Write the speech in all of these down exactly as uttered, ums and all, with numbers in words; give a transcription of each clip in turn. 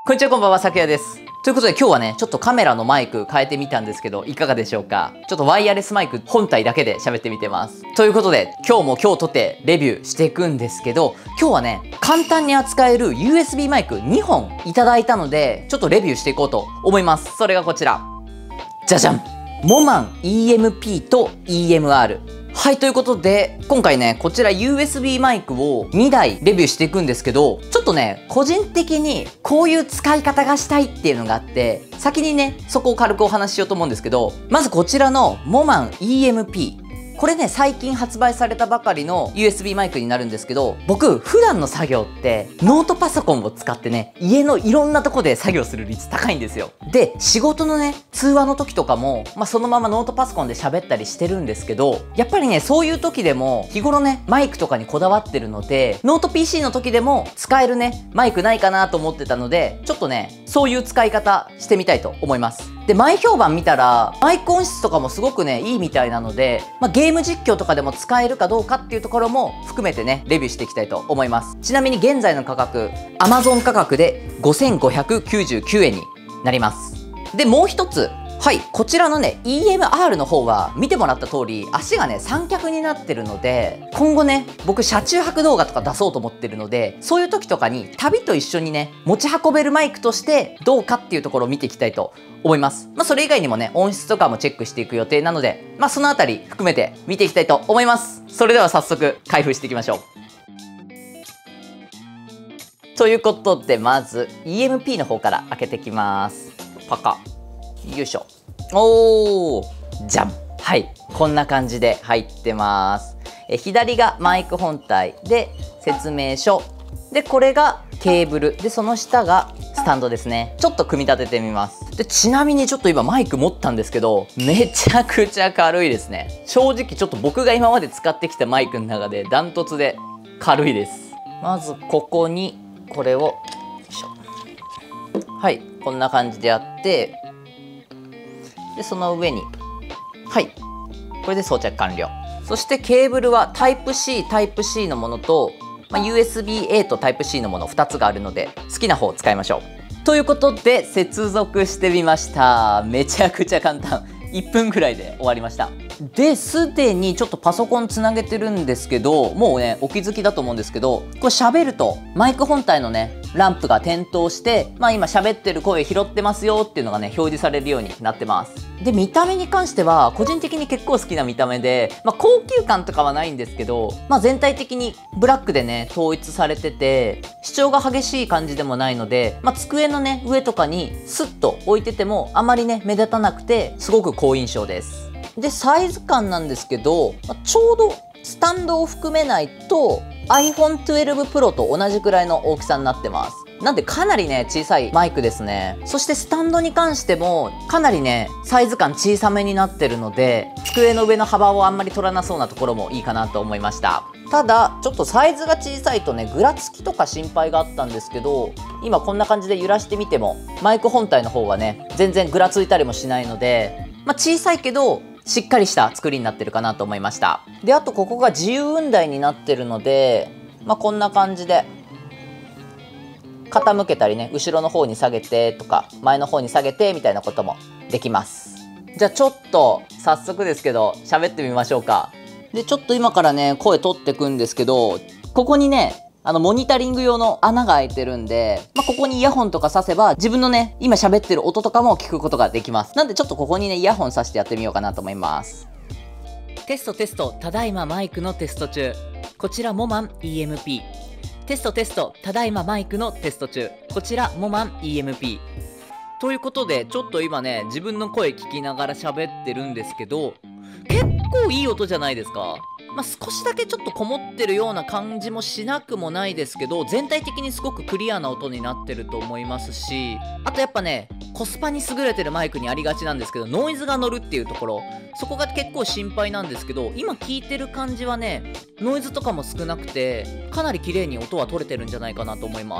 こんにちは、こんばんは、さくやです。ということで今日はね、ちょっとカメラのマイク変えてみたんですけど、いかがでしょうか。ちょっとワイヤレスマイク本体だけで喋ってみてます。ということで、今日も今日撮ってレビューしていくんですけど、今日はね、簡単に扱える ユーエスビー マイクにほんいただいたので、ちょっとレビューしていこうと思います。それがこちら。じゃじゃん！モマン イーエムピー と イーエムアール。はい、ということで、今回ね、こちら ユーエスビー マイクをにだいレビューしていくんですけど、ちょっとね、個人的にこういう使い方がしたいっていうのがあって、先にね、そこを軽くお話ししようと思うんですけど、まずこちらのモマン イーエムピー。これね、最近発売されたばかりの ユーエスビー マイクになるんですけど、僕、普段の作業ってノートパソコンを使ってね、家のいろんなとこで作業する率高いんですよ。で、仕事のね、通話の時とかも、まあ、そのままノートパソコンで喋ったりしてるんですけど、やっぱりね、そういう時でも、日頃ね、マイクとかにこだわってるので、ノート ピーシー の時でも使えるね、マイクないかなと思ってたので、ちょっとね、そういう使い方してみたいと思います。で、前評判見たら、マイク音質とかもすごくね、いいみたいなので、まあ、ゲーム実況とかでも使えるかどうかっていうところも含めてね、レビューしていきたいと思います。ちなみに現在の価格、Amazon 価格でごせんごひゃくきゅうじゅうきゅうえんになります。で、もう一つ、はい、こちらのね、イーエムアール の方は、見てもらった通り、足がね、三脚になってるので、今後ね、僕、車中泊動画とか出そうと思ってるので、そういう時とかに、旅と一緒にね、持ち運べるマイクとして、どうかっていうところを見ていきたいと思います。まあ、それ以外にもね、音質とかもチェックしていく予定なので、まあ、そのあたり含めて見ていきたいと思います。それでは早速、開封していきましょう。ということで、まず、イーエムピー の方から開けていきます。パカ。よいしょ。おー、じゃん。はい、こんな感じで入ってます。え左がマイク本体で説明書で、これがケーブルで、その下がスタンドですね。ちょっと組み立ててみます。で、ちなみにちょっと今マイク持ったんですけど、めちゃくちゃ軽いですね。正直ちょっと僕が今まで使ってきたマイクの中でダントツで軽いです。まずここにこれを、よいしょ。はい、こんな感じでやって、で、その上に、はい、これで装着完了。そしてケーブルは タイプシー、タイプシー のものと、まあ、ユーエスビーエー と タイプシー のものふたつがあるので、好きな方を使いましょう。ということで、接続してみました。めちゃくちゃ簡単。いっぷんぐらいで終わりました。で、すでにちょっとパソコンつなげてるんですけど、もうね、お気づきだと思うんですけど、これ喋ると、マイク本体のね、ランプが点灯して、まあ今喋ってる声拾ってますよっていうのがね、表示されるようになってます。で、見た目に関しては、個人的に結構好きな見た目で、まあ高級感とかはないんですけど、まあ全体的にブラックでね、統一されてて、主張が激しい感じでもないので、まあ机のね、上とかにスッと置いてても、あまりね、目立たなくて、すごく好印象です。で、サイズ感なんですけど、まあ、ちょうどスタンドを含めないと アイフォントゥエルブプロ と同じくらいの大きさになってます。なんでかなりね、小さいマイクですね。そしてスタンドに関してもかなりね、サイズ感小さめになってるので、机の上の幅をあんまり取らなそうなところもいいかなと思いました。ただ、ちょっとサイズが小さいとね、ぐらつきとか心配があったんですけど、今こんな感じで揺らしてみても、マイク本体の方はね、全然ぐらついたりもしないので、まあ小さいけど、しっかりした作りになってるかなと思いました。で、あとここが自由雲台になってるので、まあこんな感じで、傾けたりね、後ろの方に下げてとか、前の方に下げてみたいなこともできます。じゃあちょっと、早速ですけど、喋ってみましょうか。で、ちょっと今からね、声取ってくんですけど、ここにね、あの、モニタリング用の穴が開いてるんで、まあ、ここにイヤホンとか挿せば、自分のね、今喋ってる音とかも聞くことができます。なんでちょっとここにね、イヤホン挿してやってみようかなと思います。テストテスト、ただいまマイクのテスト中。こちらモマン イーエムピー。テストテスト、ただいまマイクのテスト中。こちらモマン イーエムピー。ということで、ちょっと今ね、自分の声聞きながら喋ってるんですけど、結構いい音じゃないですか。まあ、少しだけちょっとこもってるような感じもしなくもないですけど、全体的にすごくクリアな音になってると思いますし、あとやっぱね、コスパに優れてるマイクにありがちなんですけど、ノイズが乗るっていうところ、そこが結構心配なんですけど、今聞いてる感じはね、ノイズとかも少なくて、かなり綺麗に音は取れてるんじゃないかなと思います。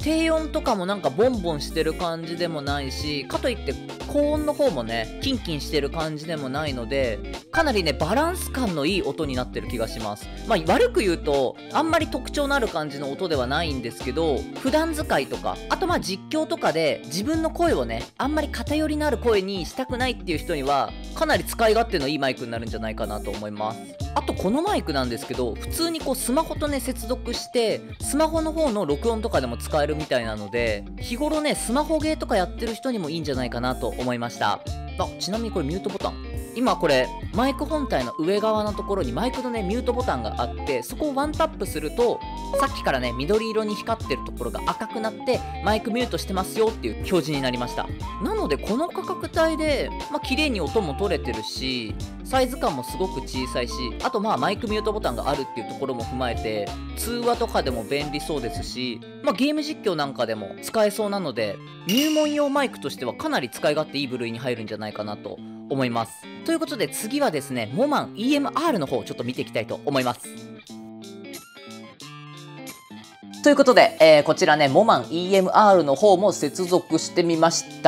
低音とかもなんかボンボンしてる感じでもないし、かといって高音の方もねキンキンしてる感じでもないので、かなりねバランス感のいい音になってる気がします。まあ悪く言うとあんまり特徴のある感じの音ではないんですけど、普段使いとか、あとまあ実況とかで自分の声をねあんまり偏りのある声にしたくないっていう人にはかなり使い勝手のいいマイクになるんじゃないかなと思います。あとこのマイクなんですけど、普通にこうスマホとね接続してスマホの方の録音とかでも使えるみたいなので、日頃ねスマホゲーとかやってる人にもいいんじゃないかなと思いました。あ、ちなみにこれミュートボタン、今これマイク本体の上側のところにマイクのねミュートボタンがあって、そこをワンタップするとさっきからね緑色に光ってるところが赤くなってマイクミュートしてますよっていう表示になりました。なのでこの価格帯でまあ綺麗に音も取れてるし、サイズ感もすごく小さいし、あとまあマイクミュートボタンがあるっていうところも踏まえて通話とかでも便利そうですし、まあ、ゲーム実況なんかでも使えそうなので、入門用マイクとしてはかなり使い勝手いい部類に入るんじゃないかなと思います。ということで次はですね、モマン イーエムアール の方をちょっと見ていきたいと思います。ということで、えー、こちらねモマン イーエムアール の方も接続してみました。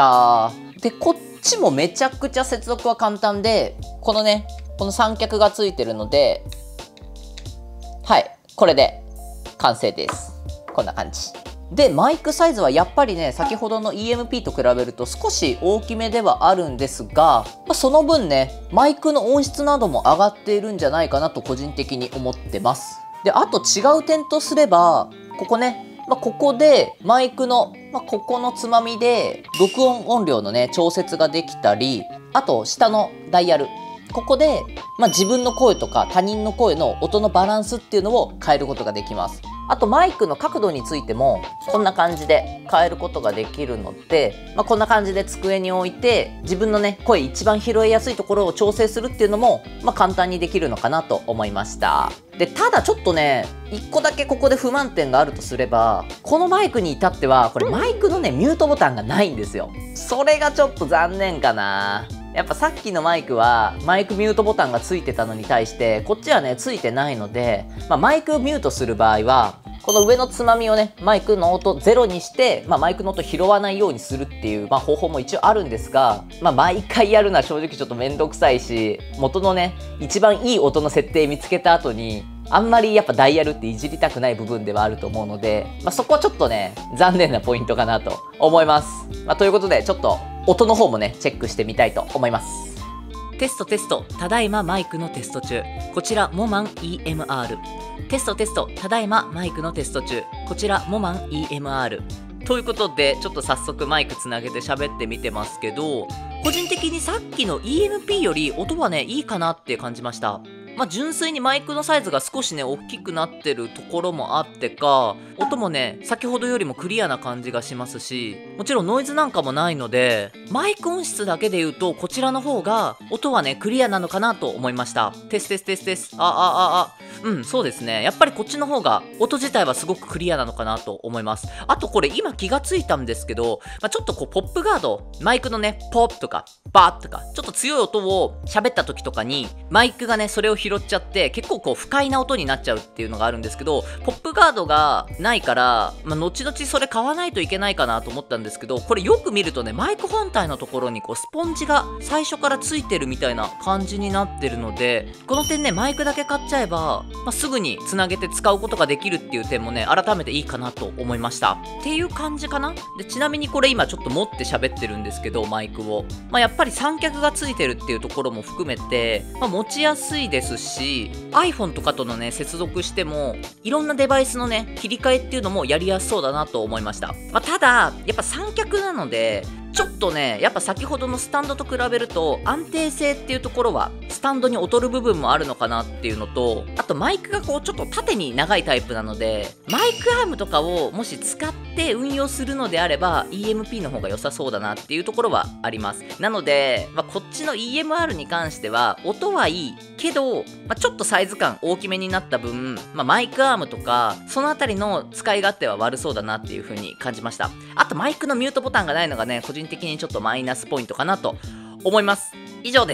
でこっちもめちゃくちゃ接続は簡単で、このねこの三脚がついてるので、はいこれで完成です。こんな感じで、マイクサイズはやっぱりね先ほどの イーエムピー と比べると少し大きめではあるんですが、まあ、その分ねマイクの音質なども上がっているんじゃないかなと個人的に思ってます。であと違う点とすれば、ここね、まあ、ここでマイクの、まあ、ここのつまみで録音音量のね調節ができたり、あと下のダイヤル、ここで、まあ、自分の声とか他人の声の音のバランスっていうのを変えることができます。あとマイクの角度についてもこんな感じで変えることができるので、まあ、こんな感じで机に置いて自分のね声一番拾いやすいところを調整するっていうのも、まあ、簡単にできるのかなと思いました。でただちょっとねいっこだけここで不満点があるとすれば、このマイクに至ってはこれマイクのねミュートボタンがないんですよ。それがちょっと残念かな。やっぱさっきのマイクはマイクミュートボタンがついてたのに対してこっちはねついてないので、まあ、マイクミュートする場合はこの上のつまみをねマイクの音ゼロにして、まあ、マイクの音拾わないようにするっていう、まあ、方法も一応あるんですが、まあ、毎回やるのは正直ちょっと面倒くさいし、元のね一番いい音の設定見つけた後にあんまりやっぱダイヤルっていじりたくない部分ではあると思うので、まあ、そこはちょっとね残念なポイントかなと思います。まあ、ということでちょっと音の方もねチェックしてみたいと思います。テストテスト、ただいまマイクのテスト中。こちらモマン イーエムアール。テストテスト、ただいまマイクのテスト中。こちらモマン イーエムアール。ということでちょっと早速マイクつなげて喋ってみてますけど、個人的にさっきの イーエムピー より音はねいいかなって感じました。まあ、純粋にマイクのサイズが少しね大きくなってるところもあってか、音もね先ほどよりもクリアな感じがしますし、もちろんノイズなんかもないので、マイク音質だけで言うとこちらの方が音はねクリアなのかなと思いました。テステステステス、ああああうんそうですね、やっぱりこっちの方が音自体はすごくクリアなのかなと思います。あとこれ今気がついたんですけど、まあ、ちょっとこうポップガード、マイクのねポップとかバーとかちょっと強い音を喋った時とかにマイクがねそれを拾っちゃって結構こう不快な音になっちゃうっていうのがあるんですけど、ポップガードがないから、まあ、後々それ買わないといけないかなと思ったんですけど、これよく見るとねマイク本体のところにこうスポンジが最初からついてるみたいな感じになってるので、この点ねマイクだけ買っちゃえば、まあ、すぐにつなげて使うことができるっていう点もね改めていいかなと思いましたっていう感じかな。でちなみにこれ今ちょっと持って喋ってるんですけど、マイクを、まあ、やっぱり三脚がついてるっていうところも含めて、まあ、持ちやすいですし、iPhone とかとのね接続してもいろんなデバイスのね切り替えっていうのもやりやすそうだなと思いました。まあ、ただやっぱ三脚なのでちょっとねやっぱ先ほどのスタンドと比べると安定性っていうところはスタンドに劣る部分もあるのかなっていうのと、あとマイクがこうちょっと縦に長いタイプなので、マイクアームとかをもし使って運用するのであれば イーエムピー の方が良さそうだなっていうところはあります。なので、まあ、こっちの イーエムアール に関しては音はいいけど、まあ、ちょっとサイズ感大きめになった分、まあ、マイクアームとかそのあたりの使い勝手は悪そうだなっていう風に感じました。あとマイクのミュートボタンがないのがね個人的にちょっとマイナスポイントかなと思います。以上です。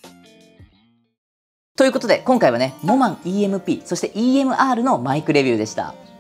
ということで今回はねモマン イーエムピー そして イーエムアール のマイクレビューでした。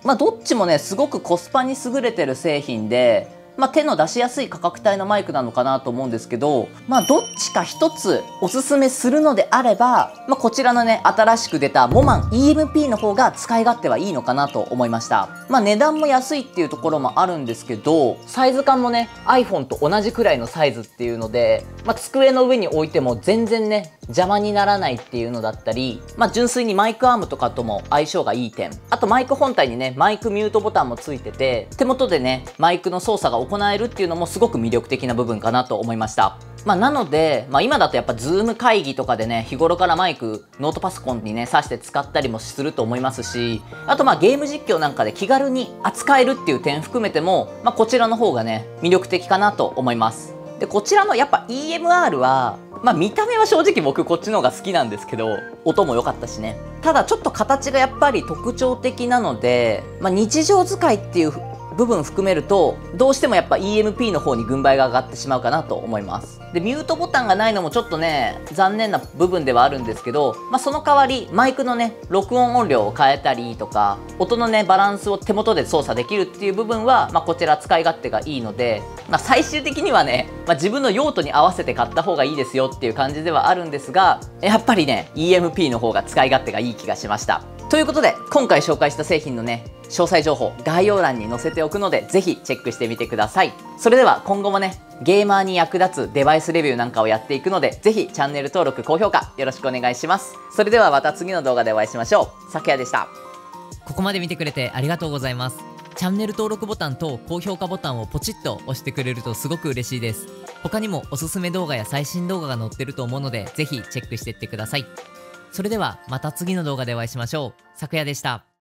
まあどっちもねすごくコスパに優れてる製品で、まあ、手の出しやすい価格帯のマイクなのかなと思うんですけど、まあ、どっちか一つおすすめするのであれば、まあ、こちらのね、新しく出たモマン イーエムピー の方が使い勝手はいいのかなと思いました。まあ、値段も安いっていうところもあるんですけど、サイズ感もね、iPhone と同じくらいのサイズっていうので、まあ、机の上に置いても全然ね、邪魔にならないっていうのだったり、まあ、純粋にマイクアームとかとも相性がいい点。あとマイク本体にね、マイクミュートボタンもついてて、手元でね、マイクの操作が行えるっていうのもすごく魅力的な部分かなと思いました。まあ、なので、まあ、今だとやっぱズーム会議とかでね、日頃からマイク、ノートパソコンにね、挿して使ったりもすると思いますし、あとまあゲーム実況なんかで気軽に扱えるっていう点含めても、まあ、こちらの方がね、魅力的かなと思います。で、こちらのやっぱ イーエムアール は、まあ見た目は正直僕こっちの方が好きなんですけど、音も良かったしね。ただちょっと形がやっぱり特徴的なので、まあ日常使いっていう部分含めるとどうしてもやっぱ イーエムピー の方に軍配が上がってしまうかなと思います。でミュートボタンがないのもちょっとね残念な部分ではあるんですけど、まあ、その代わりマイクのね録音音量を変えたりとか音のねバランスを手元で操作できるっていう部分は、まあ、こちら使い勝手がいいので、まあ、最終的にはね、まあ、自分の用途に合わせて買った方がいいですよっていう感じではあるんですが、やっぱりね イーエムピー の方が使い勝手がいい気がしました。ということで今回紹介した製品のね詳細情報概要欄に載せておくのでぜひチェックしてみてください。それでは今後もねゲーマーに役立つデバイスレビューなんかをやっていくのでぜひチャンネル登録高評価よろしくお願いします。それではまた次の動画でお会いしましょう。さくやでした。 ここまで見てくれてありがとうございます。チャンネル登録ボタンと高評価ボタンをポチッと押してくれるとすごく嬉しいです。他にもおすすめ動画や最新動画が載ってると思うのでぜひチェックしていってください。それではまた次の動画でお会いしましょう。さくやでした。